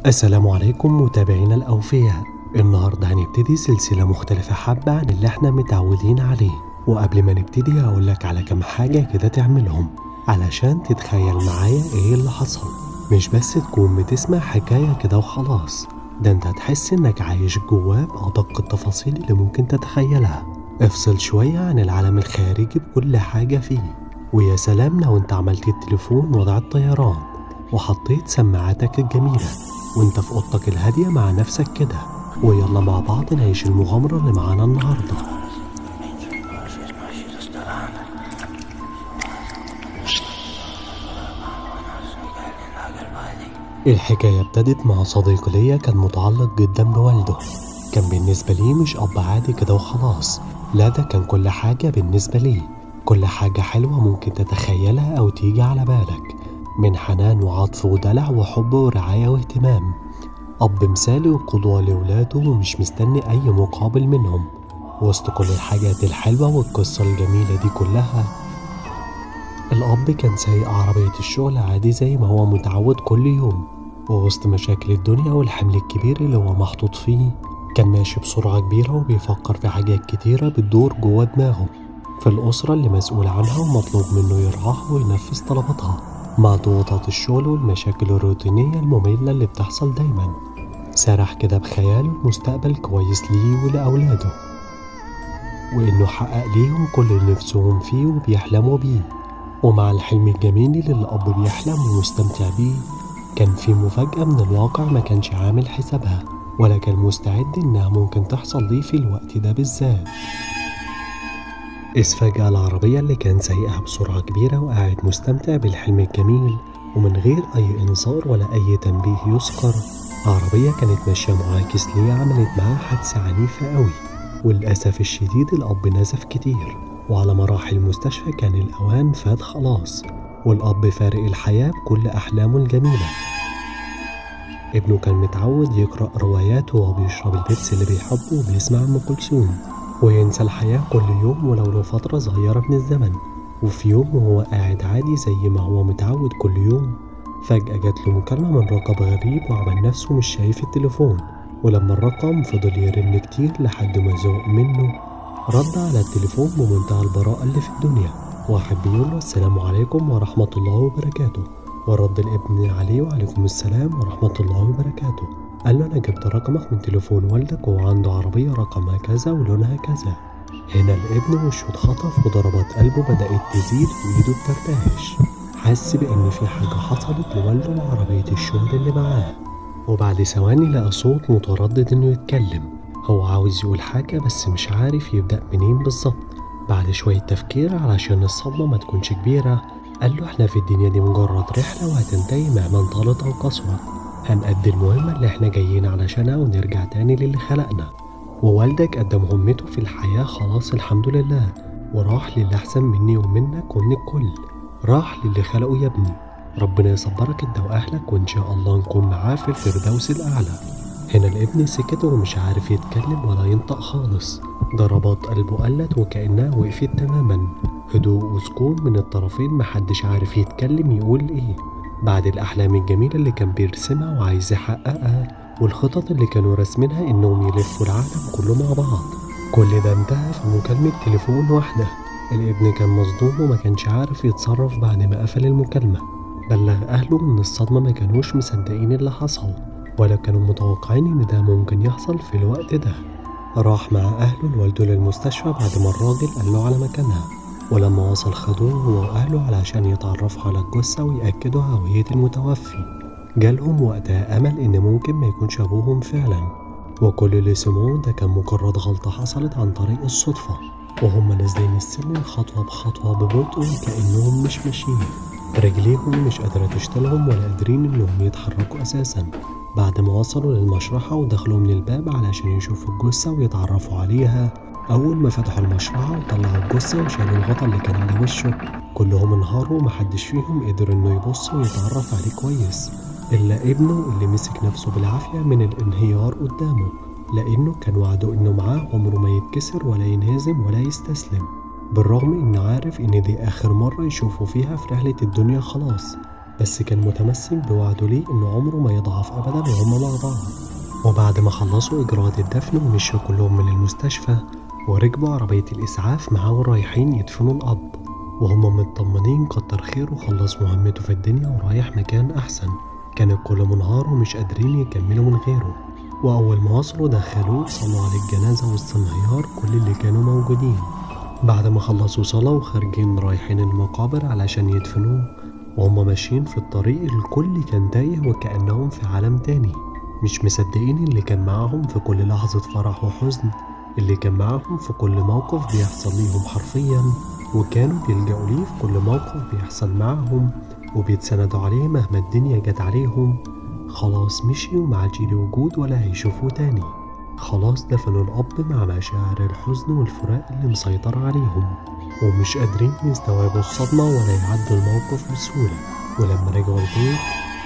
السلام عليكم متابعينا الأوفياء. النهاردة هنبتدي سلسلة مختلفة حبة عن اللي احنا متعودين عليه. وقبل ما نبتدي هقولك على كام حاجة كده تعملهم علشان تتخيل معايا ايه اللي حصل، مش بس تكون بتسمع حكاية كده وخلاص، ده انت هتحس انك عايش جواه بأدق التفاصيل اللي ممكن تتخيلها. افصل شوية عن العالم الخارجي بكل حاجة فيه، ويا سلام لو انت عملت التليفون وضع الطيران وحطيت سماعاتك الجميلة وانت في اوضتك الهادية مع نفسك كده. ويلا مع بعض نعيش المغامرة اللي معانا النهاردة. الحكاية ابتدت مع صديق ليا كان متعلق جدا بوالده. كان بالنسبة لي مش أب عادي كده وخلاص، لا ده كان كل حاجة بالنسبة لي، كل حاجة حلوة ممكن تتخيلها أو تيجي على بالك، من حنان وعطف ودلع وحب ورعاية واهتمام. أب مثالي وقدوة لولاده ومش مستني أي مقابل منهم. وسط كل الحاجات الحلوة والقصة الجميلة دي كلها، الأب كان سايق عربية الشغل عادي زي ما هو متعود كل يوم، ووسط مشاكل الدنيا والحمل الكبير اللي هو محطوط فيه كان ماشي بسرعة كبيرة وبيفكر في حاجات كتيرة بتدور جوه دماغه، في الأسرة اللي مسؤول عنها ومطلوب منه يرعاها وينفذ طلباتها، مع ضغوطات الشغل والمشاكل الروتينية المملة اللي بتحصل دايما. سرح كده بخياله مستقبل كويس ليه ولأولاده، وإنه حقق ليهم كل اللي نفسهم فيه وبيحلموا بيه. ومع الحلم الجميل اللي الأب بيحلم ومستمتع بيه، كان في مفاجأة من الواقع ما كانش عامل حسابها ولا كان مستعد إنها ممكن تحصل ليه في الوقت ده بالذات. إذ فجأة العربية اللي كان سايقها بسرعة كبيرة وقاعد مستمتع بالحلم الجميل ومن غير أي إنذار ولا أي تنبيه يذكر، عربية كانت ماشية معاكس ليه عملت معاه حادثة عنيفة قوي. وللأسف الشديد الأب نزف كتير، وعلى ما راح المستشفى كان الأوان فات خلاص، والأب فارق الحياة بكل أحلامه الجميلة. ابنه كان متعود يقرأ روايات وهو بيشرب البيبسي اللي بيحبه وبيسمع أم كلثوم، وينسى الحياة كل يوم ولو لفترة صغيرة من الزمن. وفي يوم وهو قاعد عادي زي ما هو متعود كل يوم، فجأة جات له مكالمة من رقم غريب وعمل نفسه مش شايف التليفون. ولما الرقم فضل يرن كتير لحد ما زهق منه، رد على التليفون بمنتهى البراءة اللي في الدنيا. واحد بيقول له السلام عليكم ورحمة الله وبركاته، ورد الابن عليه وعليكم السلام ورحمة الله وبركاته. قال له أنا جبت رقمك من تليفون والدك وهو عنده عربية رقمها كذا ولونها كذا. هنا الابن وشه اتخطف وضربات قلبه بدأت تزيد وإيده بترتعش، حس بإن في حاجة حصلت لوالده وعربية الشغل اللي معاه. وبعد ثواني لقى صوت متردد إنه يتكلم، هو عاوز يقول حاجة بس مش عارف يبدأ منين بالظبط. بعد شوية تفكير علشان الصدمة ما تكونش كبيرة، قال له احنا في الدنيا دي مجرد رحلة وهتنتهي مهما طالت أو قصرت، هنأدي المهمة اللي احنا جايين علشانها ونرجع تاني للي خلقنا. ووالدك قدم مهمته في الحياة خلاص الحمد لله، وراح للي أحسن مني ومنك ومن الكل، راح للي خلقه يا ابني. ربنا يصبرك انت وأهلك وإن شاء الله نكون معاه في الفردوس الأعلى. هنا الابن سكت ومش عارف يتكلم ولا ينطق خالص، ضربات قلبه قلت وكأنها وقفت تماما، هدوء وسكون من الطرفين، محدش عارف يتكلم يقول ايه. بعد الأحلام الجميلة اللي كان بيرسمها وعايز يحققها، والخطط اللي كانوا راسمينها إنهم يلفوا العالم كله مع بعض، كل ده انتهى في مكالمة تليفون واحدة. الابن كان مصدوم وما كانش عارف يتصرف بعد ما قفل المكالمة. بلغ أهله من الصدمة، ما كانوش مصدقين اللي حصل ولا كانوا متوقعين إن ده ممكن يحصل في الوقت ده. راح مع أهله لوالده للمستشفى بعد ما الراجل قال له على مكانها، ولما وصل خدوه هو وأهله علشان يتعرفوا على الجثة ويأكدوا هوية المتوفي. جالهم وقتها أمل إن ممكن ما يكونش أبوهم فعلا، وكل اللي سمعوه ده كان مجرد غلطة حصلت عن طريق الصدفة، وهم نازلين السلم خطوة بخطوة ببطء وكأنهم مش ماشيين، رجليهم مش قادرة تشتغلهم ولا قادرين إنهم يتحركوا أساسا. بعد ما وصلوا للمشرحة ودخلوا من الباب علشان يشوفوا الجثة ويتعرفوا عليها، أول ما فتحوا المشرحة وطلعوا الجثة وشالوا الغطا اللي كان على وشه، كلهم انهاروا ومحدش فيهم قدر إنه يبص ويتعرف عليه كويس إلا ابنه اللي مسك نفسه بالعافية من الانهيار قدامه، لأنه كان وعده إنه معاه عمره ما يتكسر ولا ينهزم ولا يستسلم، بالرغم إنه عارف إن دي آخر مرة يشوفه فيها في رحلة الدنيا خلاص. بس كان متمسك بوعده ليه إنه عمره ما يضعف أبدا وهما مع بعض. وبعد ما خلصوا إجراءات الدفن ومشوا كلهم من المستشفى، وركبوا عربية الإسعاف معاه ورايحين يدفنوا الأب، وهم مطمنين كتر خيره خلص مهمته في الدنيا ورايح مكان أحسن. كان الكل منهار ومش قادرين يكملوا من غيره. وأول ما وصلوا دخلوه صلوا على الجنازة وسط انهيار كل اللي كانوا موجودين. بعد ما خلصوا صلاة وخارجين رايحين المقابر علشان يدفنوه، وهم ماشيين في الطريق الكل كان تايه وكأنهم في عالم تاني، مش مصدقين اللي كان معاهم في كل لحظة فرح وحزن، اللي كان معاهم في كل موقف بيحصل ليهم حرفيا، وكانوا بيلجأوا ليه في كل موقف بيحصل معاهم وبيتسندوا عليه مهما الدنيا جت عليهم. خلاص مشي ومعادش ليه وجود ولا هيشوفوه تاني. خلاص دفنوا الأب مع مشاعر الحزن والفراق اللي مسيطر عليهم، ومش قادرين يستوعبوا الصدمة ولا يعدوا الموقف بسهولة. ولما رجعوا البيت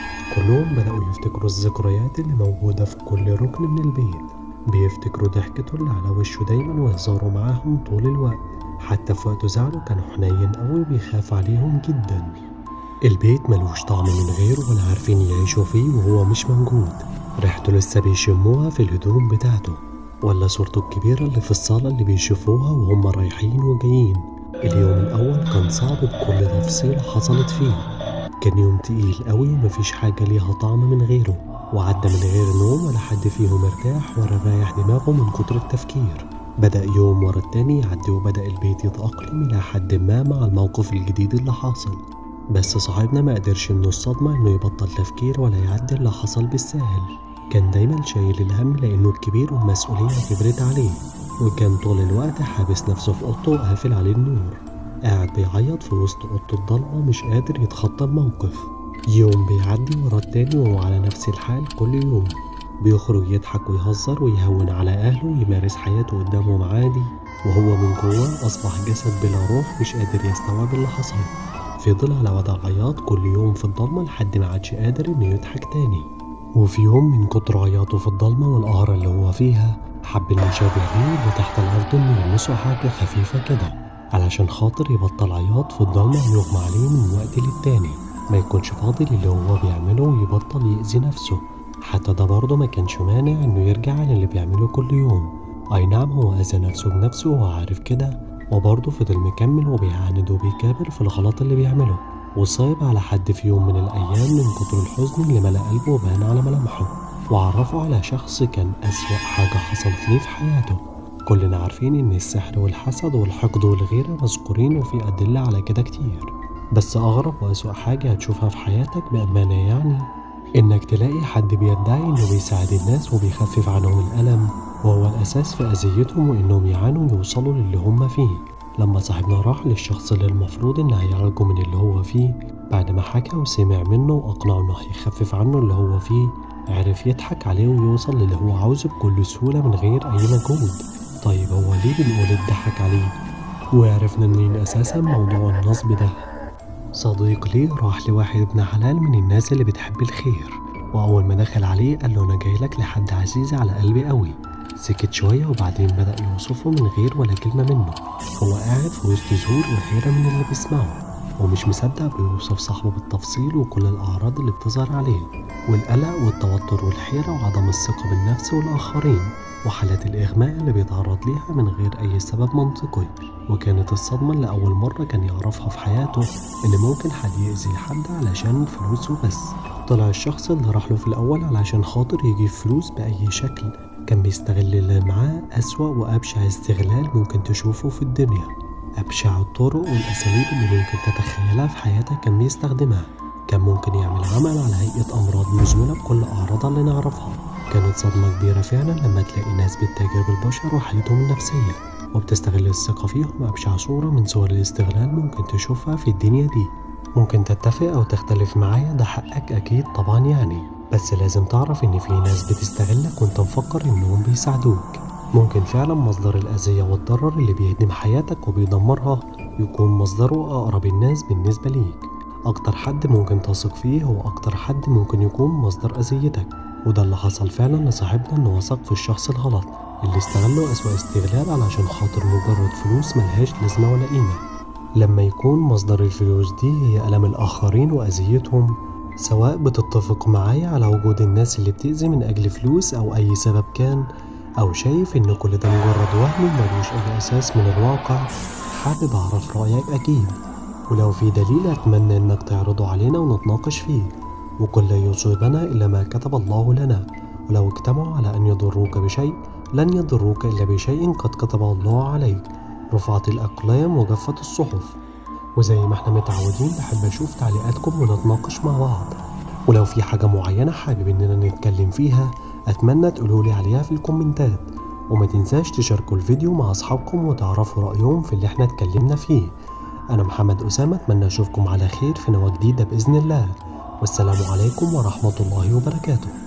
كلهم بدأوا يفتكروا الذكريات اللي موجودة في كل ركن من البيت، بيفتكروا ضحكته اللي على وشه دايما وهزاره معاهم طول الوقت، حتى في وقت زعله كان حنين قوي وبيخاف عليهم جدا. البيت ملوش طعم من غيره ولا عارفين يعيشوا فيه وهو مش موجود. ريحته لسه بيشموها في الهدوم بتاعته، ولا صورته الكبيرة اللي في الصالة اللي بيشوفوها وهم رايحين وجايين. اليوم الأول كان صعب بكل تفصيلة حصلت فيه، كان يوم تقيل قوي ومفيش حاجة ليها طعم من غيره، وعدى من غير نوم ولا حد فيهم ارتاح ولا رايح دماغه من كتر التفكير. بدأ يوم ورا التاني يعدي وبدأ البيت يتأقلم إلى حد ما مع الموقف الجديد اللي حاصل. بس صاحبنا ما قدرش من الصدمة إنه يبطل تفكير ولا يعدي اللي حصل بالساهل. كان دايما شايل الهم لأنه الكبير والمسؤولية كبرت عليه، وكان طول الوقت حابس نفسه في أوضته وقافل عليه النور، قاعد بيعيط في وسط أوضته الضلمة مش قادر يتخطى الموقف. يوم بيعدي ورا التاني وهو على نفس الحال كل يوم، بيخرج يضحك ويهزر ويهون على أهله ويمارس حياته قدامهم عادي، وهو من جواه أصبح جسد بلا روح مش قادر يستوعب اللي حصل. فضل على وضع عياط كل يوم في الضلمة لحد ما عادش قادر إنه يضحك تاني. وفي يوم من كتر عياطه في الضلمة والقهرة اللي هو فيها، حب المشابه ليه اللي تحت الأرض إنه يلمسه حاجة خفيفة كده علشان خاطر يبطل عياط في الضلمة ويغمى عليه من وقت للتاني، ما يكونش فاضي اللي هو بيعمله ويبطل يأذي نفسه. حتى ده برضه ما كانش مانع إنه يرجع عن اللي بيعمله كل يوم. أي نعم هو أذى نفسه بنفسه وهو عارف كده، وبرضه فضل مكمل وبيعاند وبيكابر في الغلط اللي بيعمله، وصايب على حد في يوم من الأيام من كتر الحزن اللي ملأ قلبه وبان على ملامحه، وعرفه على شخص كان أسوأ حاجة حصلت ليه في حياته. كلنا عارفين إن السحر والحسد والحقد والغيرة مذكورين وفي أدلة على كده كتير، بس أغرب وأسوأ حاجة هتشوفها في حياتك بأمانة يعني إنك تلاقي حد بيدعي إنه بيساعد الناس وبيخفف عنهم الألم، وهو الأساس في أذيتهم وإنهم يعانوا يوصلوا للي هم فيه. لما صاحبنا راح للشخص اللي المفروض إنه هيعالجه من اللي هو فيه، بعد ما حكى وسمع منه وأقنعه إنه هيخفف عنه اللي هو فيه، عرف يضحك عليه ويوصل للي هو عاوزه بكل سهولة من غير أي مجهود. طيب هو ليه بنقول اتضحك عليه؟ وعرفنا منين أساسا موضوع النصب ده؟ صديق ليه راح لواحد ابن حلال من الناس اللي بتحب الخير، وأول ما دخل عليه قال له أنا جايلك لحد عزيز على قلبي قوي. سكت شوية وبعدين بدأ يوصفه من غير ولا كلمة منه. هو قاعد في وسط ذهول وحيرة من اللي بيسمعه، ومش مصدق بيوصف صاحبه بالتفصيل وكل الأعراض اللي بتظهر عليه، والقلق والتوتر والحيرة وعدم الثقة بالنفس والآخرين، وحالات الإغماء اللي بيتعرض ليها من غير أي سبب منطقي. وكانت الصدمة اللي أول مرة كان يعرفها في حياته إن ممكن حد يأذي حد علشان الفلوس وبس. طلع الشخص اللي راح له في الأول علشان خاطر يجيب فلوس بأي شكل، كان بيستغل اللي معاه أسوأ وأبشع استغلال ممكن تشوفه في الدنيا. أبشع الطرق والأساليب اللي ممكن تتخيلها في حياتك كان بيستخدمها. كان ممكن يعمل عمل على هيئة أمراض مزمنة بكل أعراضها اللي نعرفها. كانت صدمة كبيرة فعلا لما تلاقي ناس بتتاجر بالبشر وحالتهم النفسية وبتستغل الثقة فيهم بأبشع صورة من صور الاستغلال ممكن تشوفها في الدنيا دي. ممكن تتفق أو تختلف معايا، ده حقك أكيد طبعا يعني، بس لازم تعرف إن في ناس بتستغلك وإنت مفكر إنهم بيساعدوك. ممكن فعلا مصدر الأذية والضرر اللي بيهدم حياتك وبيدمرها يكون مصدره أقرب الناس بالنسبة ليك. أكتر حد ممكن تثق فيه هو أكتر حد ممكن يكون مصدر أذيتك، وده اللي حصل فعلا لصاحبنا إنه وثق في الشخص الغلط اللي استغله أسوأ استغلال علشان خاطر مجرد فلوس ملهاش لازمة ولا قيمة. لما يكون مصدر الفلوس دي هي ألم الآخرين وأذيتهم، سواء بتتفق معايا على وجود الناس اللي بتأذي من أجل فلوس أو أي سبب كان، أو شايف إن كل ده مجرد وهم ملوش أي أساس من الواقع، حابب أعرف رأيك أكيد. ولو في دليل أتمنى إنك تعرضه علينا ونتناقش فيه. وقل لا يصيبنا إلا ما كتب الله لنا، ولو اجتمعوا على أن يضروك بشيء لن يضروك إلا بشيء قد كتبه الله عليك. رفعت الأقلام وجفت الصحف. وزي ما احنا متعودين بحب أشوف تعليقاتكم ونتناقش مع بعض. ولو في حاجة معينة حابب إننا نتكلم فيها أتمنى تقولولي عليها في الكومنتات. وما تنساش تشاركوا الفيديو مع أصحابكم وتعرفوا رأيهم في اللي احنا اتكلمنا فيه. أنا محمد أسامة، أتمنى أشوفكم على خير في نوى جديدة بإذن الله. والسلام عليكم ورحمة الله وبركاته.